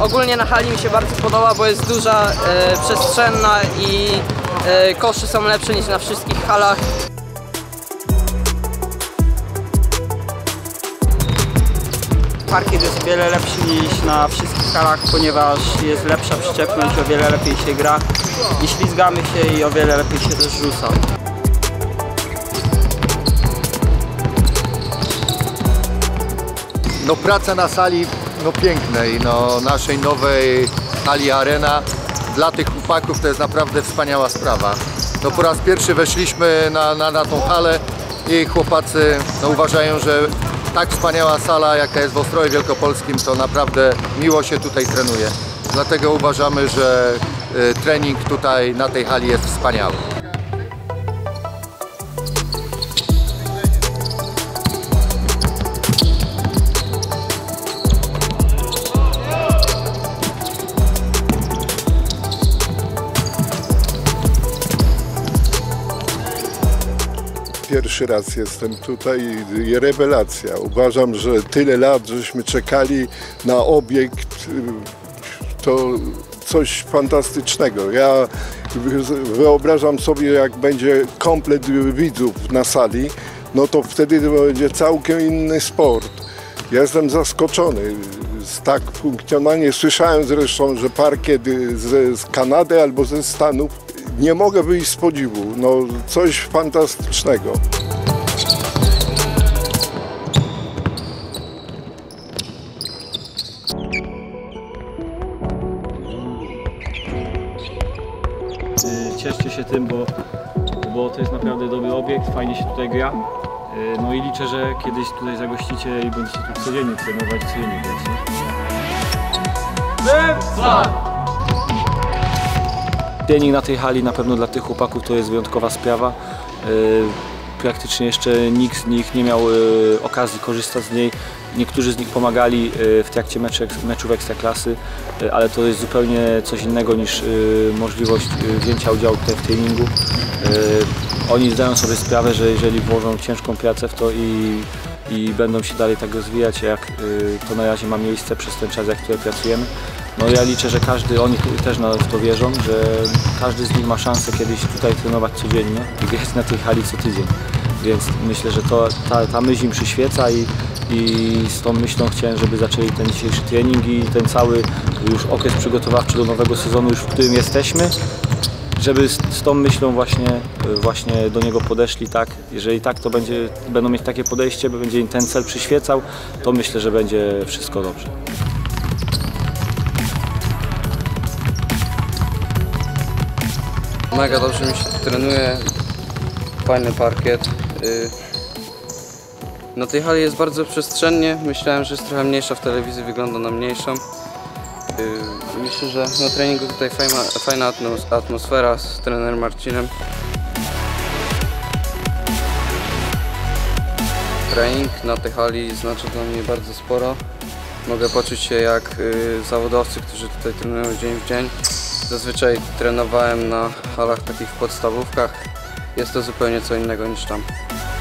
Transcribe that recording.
Ogólnie na hali mi się bardzo podoba, bo jest duża, przestrzenna i kosze są lepsze niż na wszystkich halach. Parkiet jest o wiele lepszy niż na wszystkich halach, ponieważ jest lepsza przyczepność, o wiele lepiej się gra, nie ślizgamy się i o wiele lepiej się też rzuca. No praca na sali pięknej, naszej nowej hali Arena dla tych chłopaków to jest naprawdę wspaniała sprawa. Po raz pierwszy weszliśmy na tą halę i chłopacy uważają, że tak wspaniała sala jaka jest w Ostrowie Wielkopolskim, to naprawdę miło się tutaj trenuje. Dlatego uważamy, że trening tutaj na tej hali jest wspaniały. Pierwszy raz jestem tutaj i rewelacja. Uważam, że tyle lat, żeśmy czekali na obiekt, to coś fantastycznego. Ja wyobrażam sobie, jak będzie komplet widzów na sali, no to wtedy to będzie całkiem inny sport. Ja jestem zaskoczony z tak funkcjonowania. Słyszałem zresztą, że parkiet z Kanady albo ze Stanów. Nie mogę wyjść z podziwu, coś fantastycznego. Cieszcie się tym, bo to jest naprawdę dobry obiekt, fajnie się tutaj gra. No i liczę, że kiedyś tutaj zagościcie i będziecie tu codziennie trenować, codziennie grać. Trening na tej hali na pewno dla tych chłopaków to jest wyjątkowa sprawa. Praktycznie jeszcze nikt z nich nie miał okazji korzystać z niej. Niektórzy z nich pomagali w trakcie meczów ekstraklasy, ale to jest zupełnie coś innego niż możliwość wzięcia udziału tutaj w treningu. Oni zdają sobie sprawę, że jeżeli włożą ciężką pracę w to i będą się dalej tak rozwijać, jak to na razie ma miejsce przez ten czas, jak tutaj pracujemy. No ja liczę, że oni też w to wierzą, że każdy z nich ma szansę kiedyś tutaj trenować codziennie i grać na tej hali co tydzień. Więc myślę, że ta myśl im przyświeca i z tą myślą chciałem, żeby zaczęli ten dzisiejszy trening i ten cały już okres przygotowawczy do nowego sezonu, już w którym jesteśmy, żeby z tą myślą właśnie do niego podeszli, tak. Jeżeli tak, to będą mieć takie podejście, bo będzie im ten cel przyświecał, to myślę, że będzie wszystko dobrze. Mega dobrze mi się tu trenuje, fajny parkiet. Na tej hali jest bardzo przestrzennie, myślałem, że jest trochę mniejsza, w telewizji wygląda na mniejszą. Myślę, że na treningu tutaj fajna atmosfera z trenerem Marcinem. Trening na tej hali znaczy dla mnie bardzo sporo. Mogę poczuć się jak zawodowcy, którzy tutaj trenują dzień w dzień. Zazwyczaj trenowałem na halach takich w podstawówkach. Jest to zupełnie co innego niż tam.